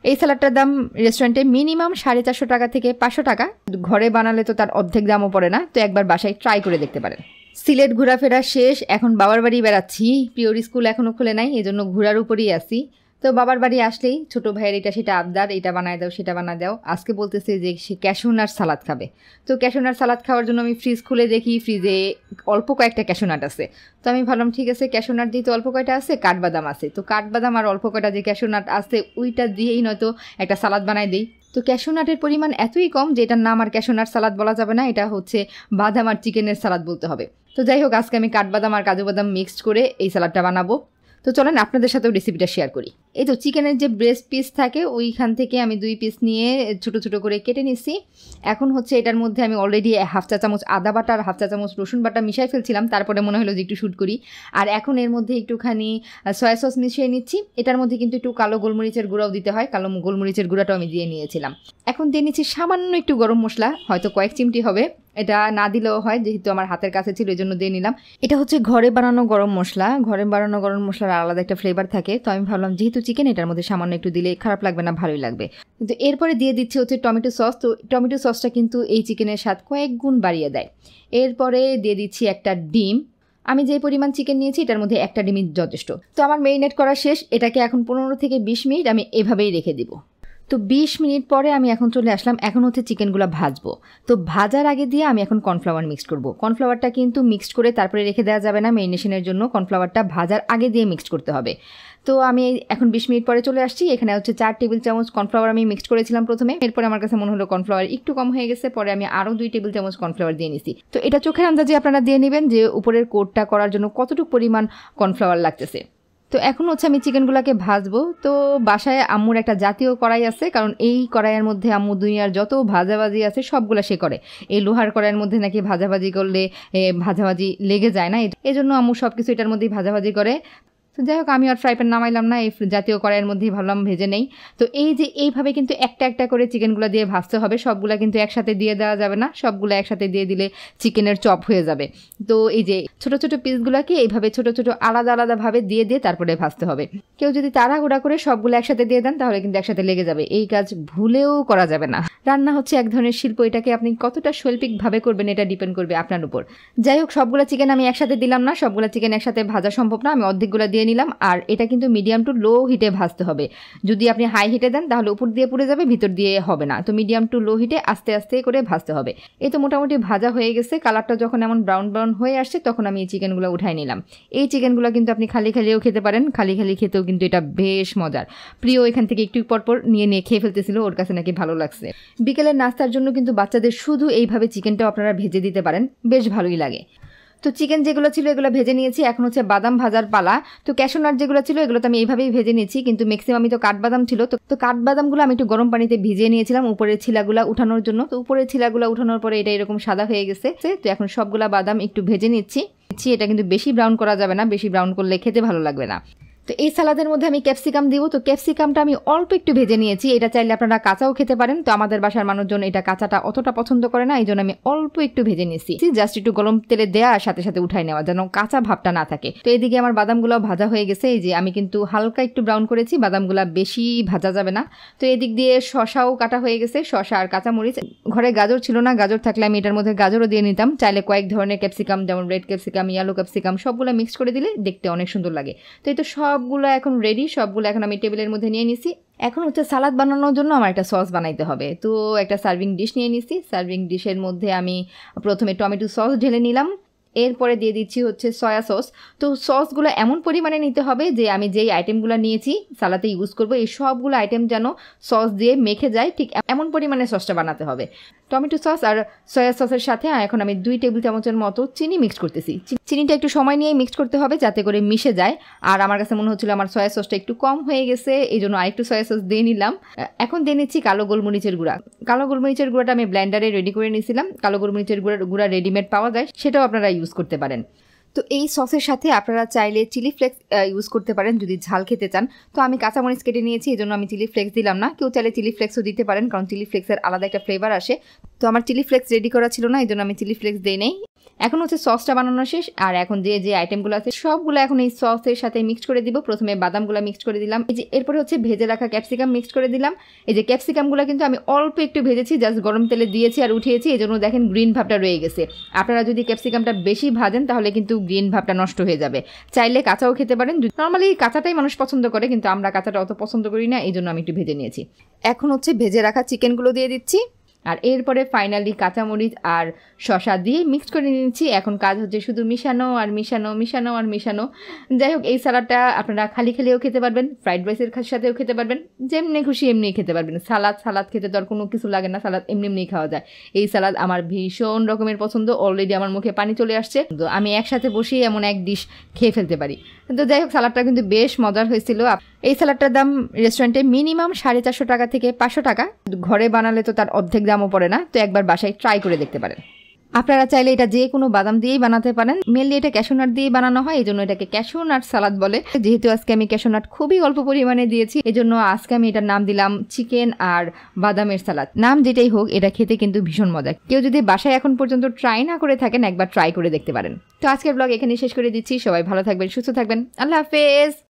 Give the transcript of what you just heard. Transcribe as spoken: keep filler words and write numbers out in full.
এই স্যালাডটার দাম রেস্টুরেন্টে মিনিমাম সাড়ে চারশো টাকা থেকে পাঁচশো টাকা। ঘরে বানালে তো তার অর্ধেক দামও পড়ে না, তো একবার বাসায় ট্রাই করে দেখতে পারেন। সিলেট ঘোরাফেরা শেষ, এখন বাবার বাড়ি বেড়াচ্ছি। প্রিয়র স্কুল এখনও খুলে নাই, এজন্য ঘোরার উপরেই আছি। তো বাবার বাড়ি আসলেই ছোটো ভাইয়ের এটা সেটা আবদার, এটা বানায় দাও সেটা বানায় দাও। আজকে বলতেছে যে সে ক্যাশোনাট সালাদ খাবে। তো ক্যাশোনাট সালাদ খাওয়ার জন্য আমি ফ্রিজ খুলে দেখি ফ্রিজে অল্প কয়েকটা ক্যাশোনাট আছে। তো আমি ভাবলাম ঠিক আছে, ক্যাশোনাট যেহেতু অল্প কয়টা আছে, কাঠবাদাম আছে, তো কাঠবাদাম আর অল্প কয়টা যে ক্যাশোনাট আছে ওইটা দিয়েই নয়তো একটা সালাদ বানাই দিই। তো ক্যাশোনাটের পরিমাণ এতই কম যে এটার নাম আর ক্যাশোনাট সালাদ বলা যাবে না, এটা হচ্ছে বাদাম আর চিকেনের সালাদ বলতে হবে। তো যাই হোক, আজকে আমি কাঠবাদাম আর কাজু বাদাম মিক্সড করে এই সালাদটা বানাবো। তো চলেন আপনাদের সাথেও রেসিপিটা শেয়ার করি। এই তো চিকেনের যে ব্রেস্ট পিস থাকে ওইখান থেকে আমি দুই পিস নিয়ে ছোটো ছোটো করে কেটে নিচ্ছি। এখন হচ্ছে এটার মধ্যে আমি অলরেডি হাফ চা চামচ আদা বাটা আর হাফ চা চামচ রসুন বাটা মিশাই ফেলছিলাম, তারপরে মনে হলো যে একটু শ্যুট করি। আর এখন এর মধ্যে একটুখানি সয়া সস মিশিয়ে নিচ্ছি। এটার মধ্যে কিন্তু একটু কালো গোলমরিচের গুঁড়াও দিতে হয়, কালো গোলমরিচের গুঁড়াটাও আমি দিয়ে নিয়েছিলাম। এখন দিয়ে নিচ্ছি সামান্য একটু গরম মশলা, হয়তো কয়েক চিমটি হবে, এটা না দিলেও হয়, যেহেতু আমার হাতের কাছে ছিল এই জন্য দিয়ে নিলাম। এটা হচ্ছে ঘরে বানানো গরম মশলা, ঘরে বানানো গরম মশলার আলাদা একটা ফ্লেভার থাকে। তো আমি ভাবলাম যেহেতু চিকেন, এটার মধ্যে সামান্য একটু দিলে খারাপ লাগবে না, ভালোই লাগবে। কিন্তু এরপরে দিয়ে দিচ্ছি হচ্ছে টমেটো সস। তো টমেটো সসটা কিন্তু এই চিকেনের স্বাদ কয়েক গুণ বাড়িয়ে দেয়। এরপরে দিয়ে দিচ্ছি একটা ডিম। আমি যে পরিমাণ চিকেন নিয়েছি এটার মধ্যে একটা ডিমই যথেষ্ট। তো আমার মেরিনেট করা শেষ, এটাকে এখন পনেরো থেকে বিশ মিনিট আমি এভাবেই রেখে দিব। তো বিশ মিনিট পরে আমি এখন চলে আসলাম, এখন হচ্ছে চিকেনগুলো ভাজবো। তো ভাজার আগে দিয়ে আমি এখন কর্নফ্লাওয়ার মিক্সড করব। কর্নফ্লাওয়ারটা কিন্তু মিক্সড করে তারপরে রেখে দেওয়া যাবে না, মেরিনেশনের জন্য কর্নফ্লাওয়ারটা ভাজার আগে দিয়ে মিক্সড করতে হবে। তো আমি এখন বিশ মিনিট পরে চলে আসছি, এখানে হচ্ছে চার টেবিল চামচ কর্নফ্লাওয়ার আমি মিক্সড করেছিলাম প্রথমে। এরপরে আমার কাছে মনে হলো কর্নফ্লাওয়ার একটু কম হয়ে গেছে, পরে আমি আরও দুই টেবিল চামচ কর্নফ্লাওয়ার দিয়ে নিছি। তো এটা চোখের আন্দাজে আপনারা দিয়ে নেবেন যে উপরের কোটটা করার জন্য কতটুকু পরিমাণ কর্নফ্লাওয়ার লাগতেছে। তো এখন হচ্ছে আমি চিকেনগুলোকে ভাজবো। তো বাসায় আম্মুর একটা জাতীয় কড়াই আছে, কারণ এই কড়াইয়ের মধ্যে আম্মু দুনিয়ার যত ভাজাভাজি আছে সবগুলো সে করে। এই লোহার কড়াইয়ের মধ্যে নাকি ভাজাভাজি করলে ভাজাভাজি লেগে যায় না, এই জন্য আম্মু সব কিছু এটার মধ্যেই ভাজাভাজি করে। তো যাই হোক, আমি আর ফ্রাই প্যান নামাইলাম না, এই জাতীয় কড়াইয়ের মধ্যেই ভাবলাম ভেজে নেই। তো এই যে এইভাবে কিন্তু একটা একটা করে চিকেনগুলো দিয়ে ভাজতে হবে, সবগুলা কিন্তু একসাথে দিয়ে দেওয়া যাবে না, সবগুলো একসাথে দিয়ে দিলে চিকেনের চপ হয়ে যাবে। তো এই যে ছোটো ছোটো পিসগুলোকে এইভাবে ছোটো ছোটো আলাদা আলাদাভাবে দিয়ে দিয়ে তারপরে ভাজতে হবে। কেউ যদি তাড়াহুড়া করে সবগুলো একসাথে দিয়ে দেন তাহলে কিন্তু একসাথে লেগে যাবে, এই কাজ ভুলেও করা যাবে না। রান্না হচ্ছে এক ধরনের শিল্প, এটাকে আপনি কতটা শৈল্পিকভাবে করবেন এটা ডিপেন্ড করবে আপনার উপর। যাই হোক, সবগুলো চিকেন আমি একসাথে দিলাম না, সবগুলো চিকেন একসাথে ভাজা সম্ভব না, আমি অর্ধেকগুলো দিয়ে নিলাম। আর এটা কিন্তু মিডিয়াম টু লো হিটে ভাজতে হবে, যদি আপনি হাই হিটে দেন তাহলে উপর দিয়ে পুড়ে যাবে, ভিতর দিয়ে হবে না। তো মিডিয়াম টু লো হিটে আস্তে আস্তে করে ভাজতে হবে। এই তো মোটামুটি ভাজা হয়ে গেছে, কালারটা যখন এমন ব্রাউন ব্রাউন হয়ে আসছে তখন আমি এই চিকেনগুলো উঠাই নিলাম। এই চিকেনগুলো কিন্তু আপনি খালি খালিও খেতে পারেন, খালি খালি খেতেও কিন্তু এটা বেশ মজার। প্রিয় এখান থেকে একটু পরপর নিয়ে নিয়ে খেয়ে ফেলতেছিল, ওর কাছে নাকি ভালো লাগছে। বিকেলের নাস্তার জন্য কিন্তু বাচ্চাদের শুধু এইভাবে চিকেনটাও আপনারা ভেজে দিতে পারেন, বেশ ভালোই লাগে। তো চিকেন যেগুলো ছিল এগুলো ভেজে নিয়েছি, এখন হচ্ছে বাদাম ভাজার পালা। তো ক্যাশোনাট যেগুলো ছিল এগুলো তো আমি এইভাবেই ভেজে নিয়েছি, কিন্তু ম্যাক্সিমামই তো কাঠবাদাম ছিল। তো তো কাঠবাদামগুলো আমি একটু গরম পানিতে ভিজিয়ে নিয়েছিলাম উপরের ছিলাগুলো উঠানোর জন্য। তো উপরের ছিলাগুলো উঠানোর পরে এটা এরকম সাদা হয়ে গেছে। তো এখন সবগুলা বাদাম একটু ভেজে নিচ্ছি। এটা কিন্তু বেশি ব্রাউন করা যাবে না, বেশি ব্রাউন করলে খেতে ভালো লাগবে না। তো এই সালাদের মধ্যে আমি ক্যাপসিকাম দিব। তো ক্যাপসিকামটা আমি অল্প একটু ভেজে নিয়েছি, এটা চাইলে আপনারা কাঁচাও খেতে পারেন। তো আমাদের বাসার মানুষজন এটা কাঁচাটা অতটা পছন্দ করে না, এই জন্য আমি অল্প একটু ভেজে নিয়েছি, জাস্ট একটু গরম তেলে দেওয়া আর সাথে সাথে উঠাই নেওয়া, যেন কাঁচা ভাবটা না থাকে। তো এইদিকে আমার বাদামগুলো ভাজা হয়ে গেছে, এই যে আমি কিন্তু হালকা একটু ব্রাউন করেছি, বাদামগুলো বেশি ভাজা যাবে না। তো এদিক দিয়ে শশাও কাটা হয়ে গেছে, শশা আর কাঁচামরিচ। ঘরে গাজর ছিল না, গাজর থাকলে আমি এটার মধ্যে গাজরও দিয়ে নিতাম। চাইলে কয়েক ধরনের ক্যাপসিকাম, যেমন রেড ক্যাপসিকাম, ইয়েলো ক্যাপসিকাম, সবগুলো মিক্স করে দিলে দেখতে অনেক সুন্দর লাগে। তো এই তো সবগুলো এখন রেডি, সবগুলো এখন আমি টেবিলের মধ্যে নিয়ে নিছি। এখন হচ্ছে সালাদ বানানোর জন্য আমার একটা সস বানাইতে হবে। তো একটা সার্ভিং ডিশ নিয়ে নিছি, সার্ভিং ডিশের মধ্যে আমি প্রথমে টমেটো সস ঢেলে নিলাম, এরপরে দিয়ে দিচ্ছি হচ্ছে সয়া সস। তো সসগুলো এমন পরিমাণে নিতে হবে যে আমি যেই আইটেমগুলো নিয়েছি সালাতে ইউজ করবো এই সবগুলো আইটেম যেন সস দিয়ে মেখে যায়, ঠিক এমন পরিমাণে সসটা বানাতে হবে। টমেটো সস আর সয়া সসের সাথে এখন আমি দুই টেবিল চামচের মতো চিনি মিক্স করতেছি। চিনিটা একটু সময় নিয়ে মিক্স করতে হবে যাতে করে মিশে যায়। আর আমার কাছে মনে হচ্ছিল আমার সয়া সসটা একটু কম হয়ে গেছে, এই জন্য আরেকটু সয়া সস দিয়ে নিলাম। এখন দিয়ে নিচ্ছি কালো গোলমরিচের গুঁড়া। কালো গোলমরিচের গুঁড়াটা আমি ব্লেন্ডারে রেডি করে নিয়েছিলাম। কালো গোলমরিচের গুঁড়া গুঁড়া রেডিমেড পাওয়া যায়, সেটাও আপনারা ইউজ করতে পারেন। তো এই সসের সাথে আপনারা চাইলে চিলি ফ্লেক্স ইউজ করতে পারেন যদি ঝাল খেতে চান। তো আমি কাঁচামরিচ কেটে নিয়েছি, এই জন্য আমি চিলি ফ্লেক্স দিলাম না। কেউ চাইলে চিলি ফ্লেক্সও দিতে পারেন, কারণ চিলি ফ্লেক্সের আলাদা একটা ফ্লেভার আসে। তো আমার চিলি ফ্লেক্স রেডি করা ছিল না, এই জন্য আমি চিলি ফ্লেক্স দিই নেই। এখন হচ্ছে সসটা বানানো শেষ, আর এখন যে যে আইটেমগুলো আছে সবগুলো এখন এই সসের সাথে মিক্সড করে দিব। প্রথমে বাদামগুলো মিক্সড করে দিলাম, এই যে এরপরে হচ্ছে ভেজে রাখা ক্যাপসিকাম মিক্সড করে দিলাম। এই যে ক্যাপসিকামগুলো কিন্তু আমি অল্প একটু ভেজেছি, জাস্ট গরম তেলে দিয়েছি আর উঠিয়েছি, এই জন্য দেখেন গ্রিন ভাবটা রয়ে গেছে। আপনারা যদি ক্যাপসিকামটা বেশি ভাজেন তাহলে কিন্তু গ্রিন ভাবটা নষ্ট হয়ে যাবে। চাইলে কাঁচাও খেতে পারেন, নর্মালি কাঁচাটাই মানুষ পছন্দ করে, কিন্তু আমরা কাঁচাটা অত পছন্দ করি না, এই জন্য আমি একটু ভেজে নিয়েছি। এখন হচ্ছে ভেজে রাখা চিকেনগুলো দিয়ে দিচ্ছি, আর এরপরে ফাইনালি কাঁচামরিচ আর শসা দিয়ে মিক্স করে নিচ্ছি। এখন কাজ হচ্ছে শুধু মিশানো আর মিশানো মিশানো আর মিশানো। যাই হোক, এই সালাডটা আপনারা খালি খালিও খেতে পারবেন, ফ্রাইড রাইসের সাথেও খেতে পারবেন, যেমনি খুশি এমনি খেতে পারবেন। সালাদ সালাদ খেতে তো আর কোনো কিছু লাগে না, সালাদ এমনি এমনি খাওয়া যায়। এই সালাদ আমার ভীষণ রকমের পছন্দ, অলরেডি আমার মুখে পানি চলে আসছে। তো আমি একসাথে বসেই এমন এক ডিশ খেয়ে ফেলতে পারি। তো যাই হোক, সালাডটা কিন্তু বেশ মজার হয়েছিল। এই সালাডটার দাম রেস্টুরেন্টে মিনিমাম সাড়ে চারশো টাকা থেকে পাঁচশো টাকা, ঘরে বানালে তো তার অর্ধেক দামও পড়ে না। তো একবার বাসায় ট্রাই করে দেখতে পারেন। আপনারা চাইলে এটা যে কোনো বাদাম দিয়েই বানাতে পারেন, মেনলি এটা ক্যাশু নাট দিয়ে বানানো হয়, এই জন্য এটাকে ক্যাশু নাট সালাদ বলে। যেহেতু আজকে আমি ক্যাশু নাট খুবই অল্প পরিমাণে দিয়েছি, এই জন্য আজকে আমি এটার নাম দিলাম চিকেন আর বাদামের সালাদ। নাম যেটাই হোক, এটা খেতে কিন্তু ভীষণ মজা। কেউ যদি বাসায় এখন পর্যন্ত ট্রাই না করে থাকেন, একবার ট্রাই করে দেখতে পারেন। তো আজকের ব্লগ এখানে শেষ করে দিচ্ছি। সবাই ভালো থাকবেন, সুস্থ থাকবেন, আল্লাহ হাফেজ।